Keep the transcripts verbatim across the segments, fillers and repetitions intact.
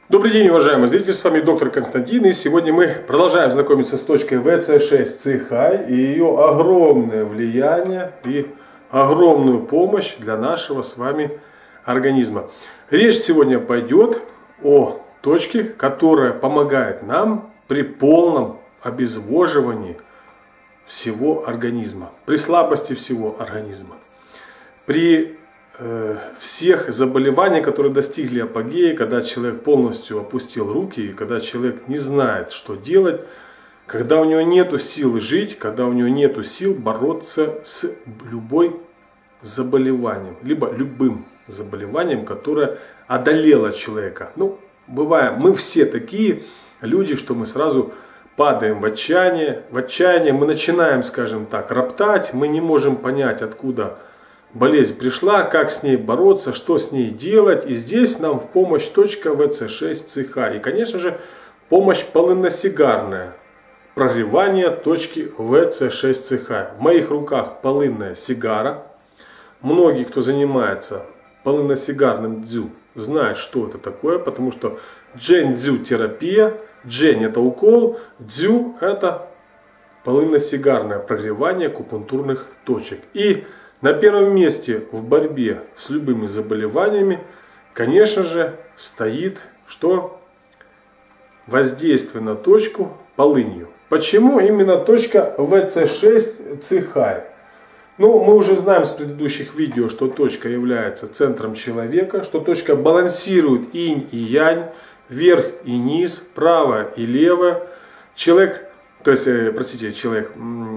Добрый день, уважаемые зрители, с вами доктор Константин, и сегодня мы продолжаем знакомиться с точкой вэ цэ шесть Цихай и ее огромное влияние и огромную помощь для нашего с вами организма. Речь сегодня пойдет о точке, которая помогает нам при полном обезвоживании всего организма, при слабости всего организма, при всех заболеваний, которые достигли апогея, когда человек полностью опустил руки, когда человек не знает, что делать, когда у него нет сил жить, когда у него нет сил бороться с любой заболеванием, либо любым заболеванием, которое одолело человека. Ну, бывает, мы все такие люди, что мы сразу падаем в отчаяние, в отчаяние мы начинаем, скажем так, роптать, мы не можем понять, откуда болезнь пришла, как с ней бороться, что с ней делать. И здесь нам в помощь точка вэ цэ шесть Цихай. И, конечно же, помощь полынно-сигарная. Прогревание точки вэ цэ шесть Цихай. В моих руках полынная сигара. Многие, кто занимается полынно-сигарным дзю, знают, что это такое, потому что джэнь-дзю терапия. Джэнь это укол, дзю это полынно-сигарное прогревание акупунктурных точек. И на первом месте в борьбе с любыми заболеваниями, конечно же, стоит что? Воздействие на точку полынью. Почему именно точка вэ цэ шесть Цихай? Ну, мы уже знаем с предыдущих видео, что точка является центром человека, что точка балансирует инь и янь, верх и низ, право и лево. Человек, то есть, простите, человек,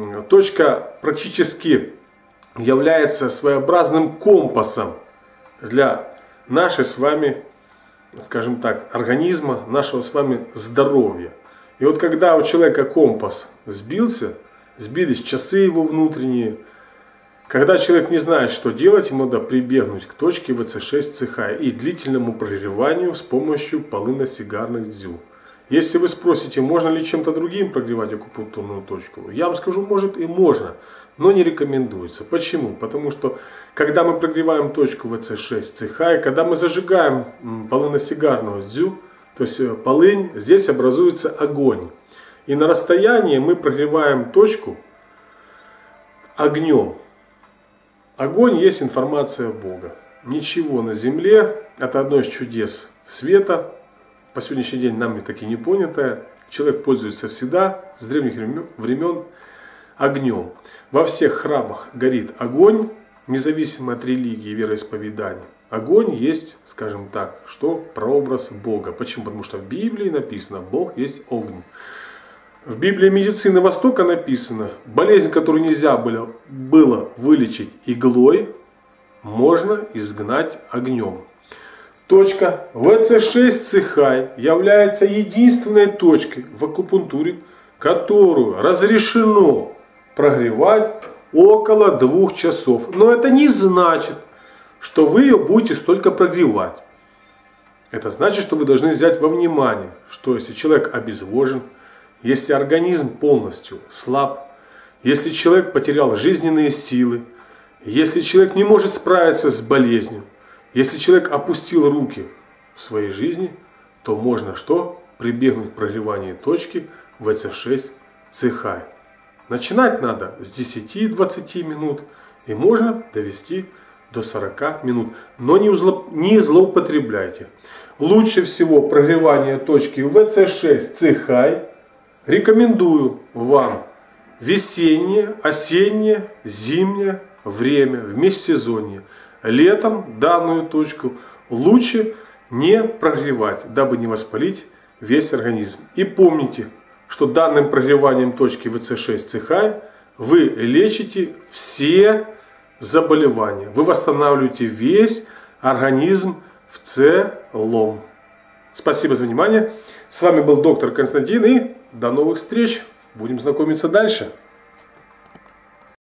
точка практически является своеобразным компасом для нашей с вами, скажем так, организма, нашего с вами здоровья. И вот когда у человека компас сбился, сбились часы его внутренние, когда человек не знает, что делать, ему надо прибегнуть к точке вэ цэ шесть Цихай и длительному прогреванию с помощью полынно-сигарных дзю. Если вы спросите, можно ли чем-то другим прогревать акупунктурную точку, я вам скажу, может и можно, но не рекомендуется. Почему? Потому что, когда мы прогреваем точку вэ цэ шесть Цихай, когда мы зажигаем полынно-сигарную дзю, то есть полынь, здесь образуется огонь. И на расстоянии мы прогреваем точку огнем. Огонь есть информация Бога. Ничего на земле, это одно из чудес света. По сегодняшний день нами таки не понятое. Человек пользуется всегда, с древних времен, огнем. Во всех храмах горит огонь, независимо от религии и вероисповедания. Огонь есть, скажем так, что прообраз Бога. Почему? Потому что в Библии написано, Бог есть огонь. В Библии медицины Востока написано, болезнь, которую нельзя было, было вылечить иглой, можно изгнать огнем. Точка вэ цэ шесть Цихай является единственной точкой в акупунктуре, которую разрешено прогревать около двух часов. Но это не значит, что вы ее будете столько прогревать. Это значит, что вы должны взять во внимание, что если человек обезвожен, если организм полностью слаб, если человек потерял жизненные силы, если человек не может справиться с болезнью, если человек опустил руки в своей жизни, то можно что? Прибегнуть к прогреванию точки вэ цэ шесть Цихай. Начинать надо с десяти-двадцати минут и можно довести до сорока минут. Но не, зло, не злоупотребляйте. Лучше всего прогревание точки вэ цэ шесть Цихай рекомендую вам весеннее, осеннее, зимнее время, в межсезонье. Летом данную точку лучше не прогревать, дабы не воспалить весь организм. И помните, что данным прогреванием точки вэ цэ шесть Цихай вы лечите все заболевания. Вы восстанавливаете весь организм в целом. Спасибо за внимание. С вами был доктор Константин и до новых встреч. Будем знакомиться дальше.